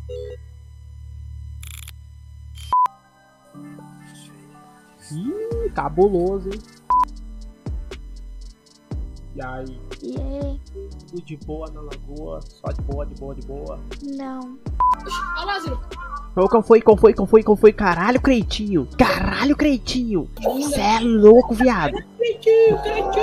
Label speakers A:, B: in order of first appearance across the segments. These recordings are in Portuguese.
A: Ih, cabuloso, hein? E aí?
B: E aí?
A: Tudo de boa na lagoa? Só de boa, de boa, de boa?
B: Não.
C: Ó, Lázaro.
A: Qual foi? Caralho, Creitinho! Caralho, Creitinho! Cê é louco, viado!
C: Creitinho.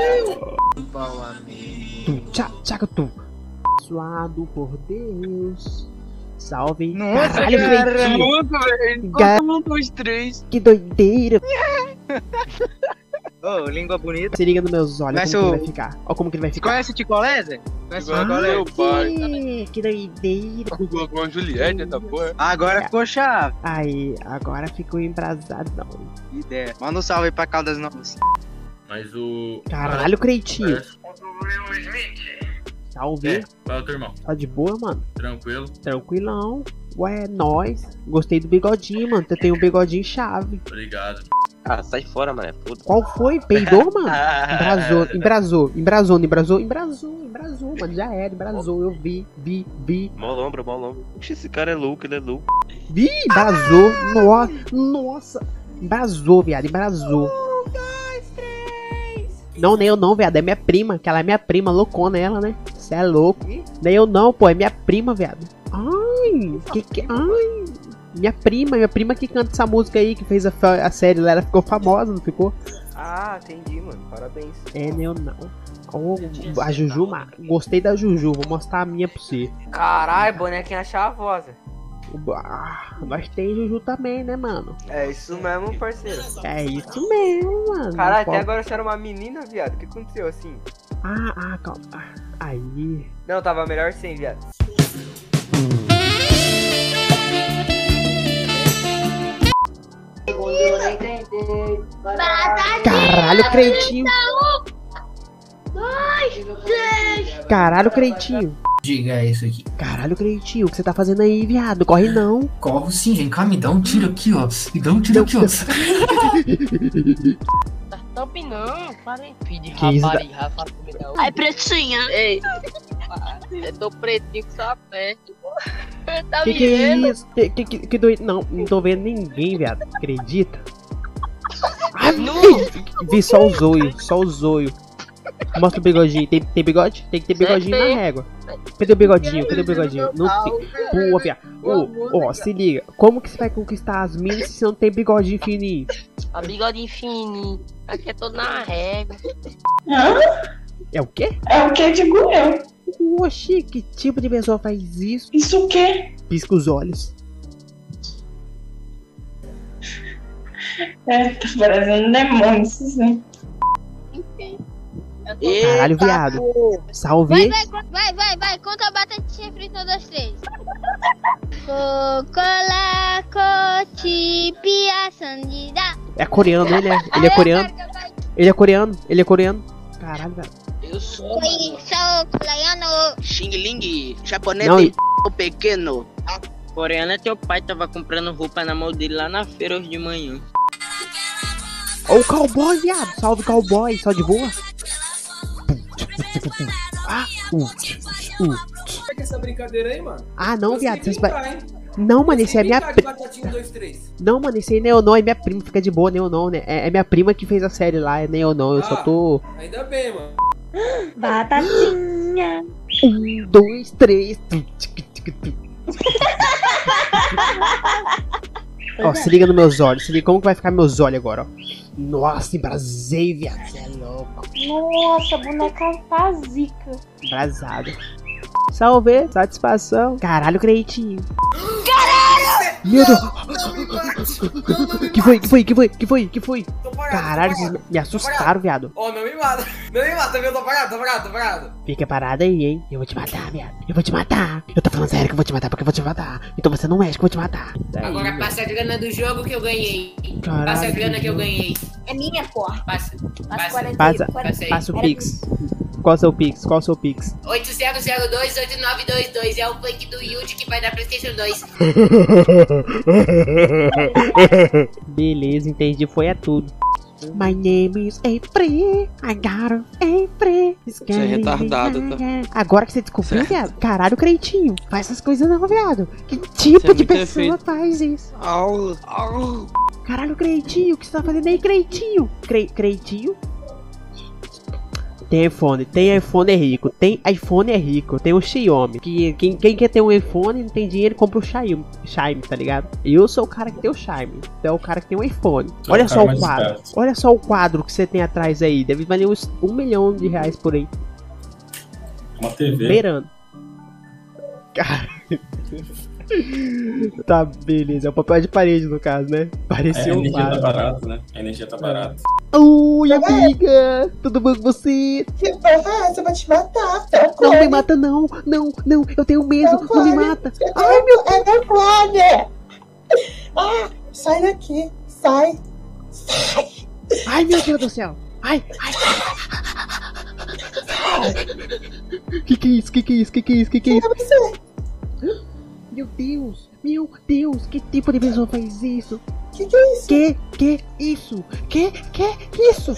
A: Tu, tchaca, tu! Suado por Deus! Salve!
D: Nossa,
A: Caralho, Creitinho!
D: velho!
A: Ga-
D: 1, 2, 3.
A: Que doideira!
D: Ô, língua bonita.
A: Se liga nos meus olhos,
D: Conhece
A: como que
D: o-
A: ele vai ficar. Ó como que ele vai ficar.
D: Conhece o Ticolé, Zé? Conhece o
A: Ah,
D: Ticolé?
E: meu pai.
A: que doideira!
E: Colocou uma Juliette, essa porra.
D: Agora ficou chave.
A: Aí, agora ficou embrasadão.
D: Que ideia. Manda um salve aí pra Caldas Novas.
E: Mas o...
A: Caralho, Creitinho!
E: Parece
F: Will Smith.
A: Salve!
E: É, fala teu irmão.
A: Tá de boa, mano?
E: Tranquilo?
A: Tranquilão. Ué, nós. Gostei do bigodinho, mano. Tu tem um bigodinho chave.
E: Obrigado.
F: Ah, sai fora, mano. Foda-se.
A: Qual foi? Peidou, mano? Embrasou, mano. Já era, embrasou. Eu vi.
F: Molombro. Oxe, esse cara é louco, ele é louco.
A: Vi, embrasou. Nossa. Embrasou, viado, embrasou. Não, nem eu não, viado. É minha prima, que ela é minha prima, loucona ela, né? Cê é louco. Nem eu não, pô. É minha prima, viado. Ai, ai. Minha prima que canta essa música aí, que fez a série lá, ela ficou famosa, não ficou?
G: Ah, entendi, mano. Parabéns.
A: É, nem eu não. Oh, a Juju, gostei da Juju, vou mostrar a minha pra você.
G: Caralho, bonequinha chavosa.
A: Nós tem Juju também, né, mano?
G: É isso mesmo, parceiro.
A: É isso mesmo, mano.
G: Caralho,
A: Não
G: até
A: pode-
G: agora você era uma menina, viado. O que aconteceu assim?
A: Calma. Aí.
G: Não, tava melhor sem, viado.
A: Caralho, Creitinho. Caralho, Creitinho.
H: Diga isso aqui.
A: Caralho, Creitinho, o que você tá fazendo aí, viado? Corre não.
H: Corro sim, vem cá, me dá um tiro aqui, ó. Me dá um tiro aqui, ó.
C: Top não, para aí. Filho de
A: Que isso,
C: rapariga, fala comigo.
B: Ai, pretinha.
C: Ei, eu tô pretinho com sua peste. Tá
A: Que
C: me
A: é
C: vendo?
A: isso? Que doido. Não tô vendo ninguém, viado. Acredita? Ai, vi só o zoio. Mostra o bigodinho. Tem bigode? Tem que ter bigodinho na régua. Cadê o bigodinho? Não tem. Pô, viado. Ó, se liga. Como que você vai conquistar as minas se você não tem bigodinho fininho?
C: A bigodinho fininho. Aqui é todo na régua.
A: É o quê?
I: É o que digo eu.
A: Oxi, que tipo de pessoa faz isso?
I: Isso o quê?
A: Pisca os olhos.
I: É, tá parecendo demônio isso, assim.
A: Caralho, viado. Salve.
B: Vai, conta a batatinha frita, 1, 2, 3. Cocola, cotipia, sandida.
A: É coreano, ele é. Ele é coreano. Caralho, velho.
C: Eu sou
B: Sou coreano.
C: Xing Ling, japonês
A: Não,
C: de pequeno. Coreano é teu pai, tava comprando roupa na mão dele lá na feira hoje de manhã.
A: Ó o cowboy, viado. Salve, cowboy. Só de boa.
J: Pega essa brincadeira aí, mano.
A: Ah, não, viado. Vocês
J: Brincar,
A: vai...
J: hein?
A: Não, mano, esse é minha
J: Brincar de
A: prima.
J: batatinha 1, 2, 3.
A: Não, mano, esse aí nem eu não. É minha prima. Fica de boa, nem eu não, né? É minha prima que fez a série lá. É nem eu não. Eu só tô.
J: Ainda bem, mano.
I: Batatinha.
A: 1, 2, 3. Ó, se liga nos meus olhos. Se liga como que vai ficar meus olhos agora, ó. Nossa, embrasei, viado. Você é louco.
I: Nossa, a boneca tá zica.
A: Embrasado. Salve, satisfação. Caralho, Creitinho. Caralho! Meu Deus! Que foi?
J: Tô parado.
A: Caralho, vocês me assustaram, viado.
J: Ó, não me mata, viu? Tô parado.
A: Fica parado aí, hein? Eu vou te matar, viado. Eu vou te matar. Eu tô falando sério que eu vou te matar porque eu vou te matar. Então você não mexe que eu vou te matar. Daí,
C: Agora
A: meu.
C: passa a grana do jogo que eu ganhei.
A: Caralho,
C: Passa a grana que eu ganhei.
I: É minha, porra.
C: Passa.
A: Passa o Pix. Qual é o seu Pix?
C: 80028922 é o funk do Yuji que vai dar PlayStation 2.
A: Beleza, entendi. Foi tudo. My name is April, I got April.
K: Você é retardado, tá?
A: Agora que você descobriu, viado. Caralho, Creitinho. Faz essas coisas não, viado. Que tipo de pessoa faz isso? Caralho, Creitinho, o que você tá fazendo aí, Creitinho? Creitinho? Tem iPhone é rico, tem iPhone é rico, tem o Xiaomi. Quem quer ter um iPhone não tem dinheiro, compra o Xiaomi, tá ligado? Eu sou o cara que tem o Xiaomi, é o cara que tem um iPhone. Olha só o quadro, olha só o quadro que você tem atrás aí, deve valer uns R$1 milhão por aí.
H: Uma TV.
A: Beirando. Tá, beleza, é o papel de parede no caso, né? Pareceu
H: a energia
A: quadro.
H: tá barato, né? A energia tá barata.
A: Oi, amiga! Tudo bom com você?
I: Que porra é essa? Eu vou te matar.
A: Não me mata, não! Não, eu tenho medo! Não me mata! Ai, meu Deus!
I: É meu clone! Ah, sai daqui! Sai!
A: Ai, meu Deus do céu! Ai! Que é isso? Que é isso? Meu Deus! Que tipo de pessoa faz isso?
I: Que é isso?
A: Que isso? Que isso?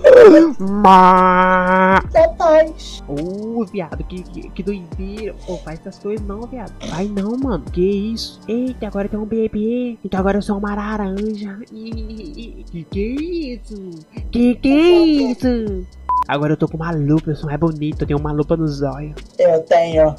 I: Capaz.
A: Viado, que doideira. Pô, faz essas coisas não, viado. Ai não, mano. Que isso? Eita, agora tem um bebê. Então agora eu sou uma laranja. Que é isso? Que é isso? Agora eu tô com uma lupa, eu sou mais bonito, eu tenho uma lupa nos olhos.
I: Eu tenho.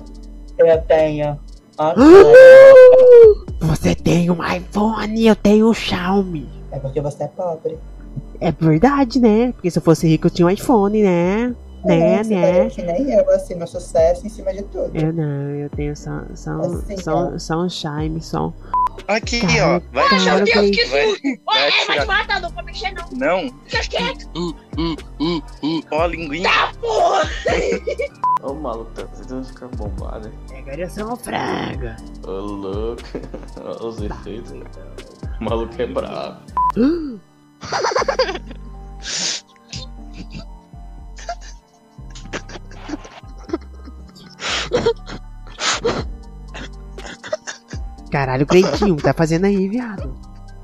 A: Você tem um iPhone, eu tenho um Xiaomi.
I: É porque você é pobre.
A: É verdade, né? Porque se eu fosse rico eu tinha um iPhone, né?
I: Você que nem eu, assim, no sucesso em cima de tudo.
A: Eu não, eu tenho só um Xiaomi, só.
F: Aqui,
A: Cara,
F: ó. Vai
A: cara,
F: tirar.
A: que
F: Vai
B: Vai te
F: tirar.
B: matar, não pode mexer não.
F: Não.
B: Fica quieto.
F: Ó, linguinha.
B: Tá, porra.
K: Ô, maluco, você tem que ficar bombado, hein?
A: Agora eu sou um frango.
K: Ô, louco. Olha os efeitos. O maluco é bravo.
A: Caralho, Creitinho, tá fazendo aí, viado?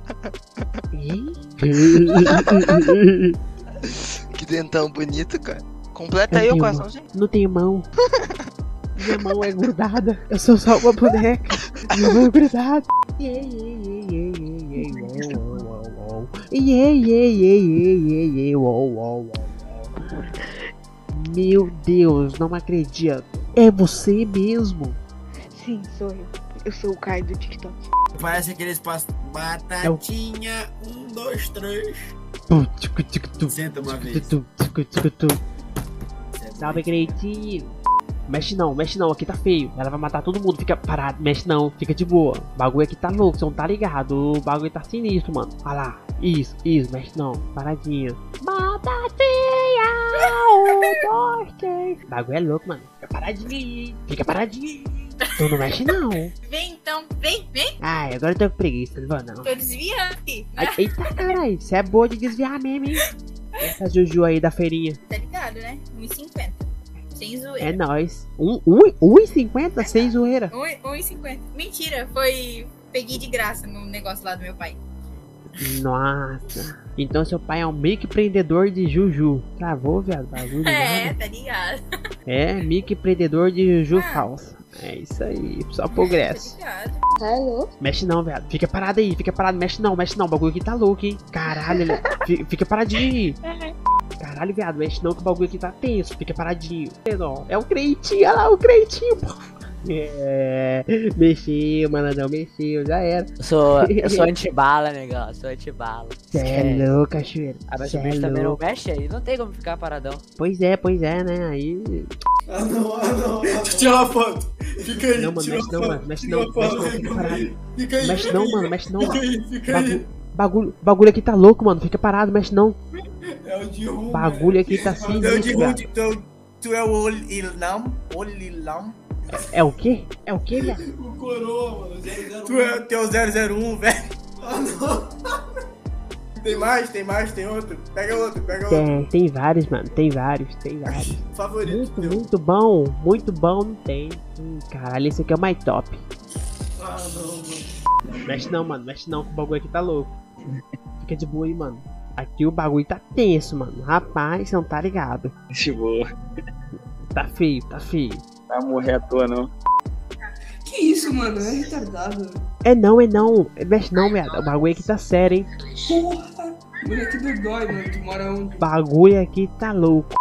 F: Que dentão bonito, cara. Completa aí o coraçãozinho.
A: Não tenho mão. Minha mão é grudada. Eu sou só uma boneca. Minha mão é grudada. Meu Deus, não acredito. É você mesmo?
L: Sim, sou eu. Eu sou o Caio do TikTok.
J: Parece aqueles passos. Batatinha, 1, 2, 3. Senta uma vez.
A: Salve, Creitinho. Mexe não, aqui tá feio. Ela vai matar todo mundo, fica parado, mexe não, fica de boa. O bagulho aqui tá louco, você não tá ligado. O bagulho tá sinistro, mano. Olha lá, isso, mexe não, paradinha. Batatinha, 1, 2, 3. O bagulho é louco, mano. Fica paradinho. Tu não mexe não.
B: Vem então, vem.
A: Ai, agora eu tô com preguiça, não vou não.
B: Tô desviando aqui.
A: Eita, caralho, você é boa de desviar mesmo, hein? Essa Juju aí da feirinha.
B: Tá ligado, né? 1,50. Sem zoeira.
A: É nóis. 1,50? Sem zoeira.
B: 1,50. Mentira, foi. Peguei de graça no negócio lá do meu pai.
A: Nossa. Então seu pai é um microempreendedor de Juju. Travou, viado? Bagulho.
B: Tá ligado.
A: É, microempreendedor de Juju falsa. É isso aí, só progresso.
I: Alô?
A: Mexe não, viado. Fica parado aí, mexe não. O bagulho aqui tá louco, hein? Caralho, fica paradinho aí. Caralho, viado, mexe não que o bagulho aqui tá tenso. Fica paradinho. É o Creitinho, olha lá, o Creitinho, pô. Mexeu, malandão, já era.
M: Eu sou antibala, negão, sou antibala.
A: Cê é louco, cachoeira.
M: Mas o bicho também não mexe aí, não tem como ficar paradão.
A: Pois é, né? Aí.
J: Não. Tira uma foto. Fica aí.
A: Não, mano, mexe não, fica parado.
J: Fica aí.
A: Mexe não, mano, mexe não.
J: Fica aí.
A: Bagulho aqui tá louco, mano. Fica parado, mexe não.
J: É o de rum.
A: Bagulho aqui tá assim.
J: É o de rum. Tu é o Olilam?
A: É o quê? Viado?
J: O coroa, mano. 001. Tu é o teu 001, velho. Ah, não. Tem outro. Pega outro.
A: Tem vários, mano. Tem vários.
J: Favorito.
A: Muito bom, não tem. Caralho, esse aqui é o mais top.
J: Ah, não, mano.
A: Mexe não, que o bagulho aqui tá louco. Fica de boa aí, mano. Aqui o bagulho tá tenso, mano. Rapaz, você não tá ligado.
C: De boa.
A: Tá feio, tá feio.
C: Vai morrer à toa, não.
J: Que isso, mano? É retardado.
A: É não. Mexe não, viado. O bagulho aqui tá sério, hein.
J: Porra. Moleque do dói, mano. Tu mora onde?
A: O bagulho aqui tá louco.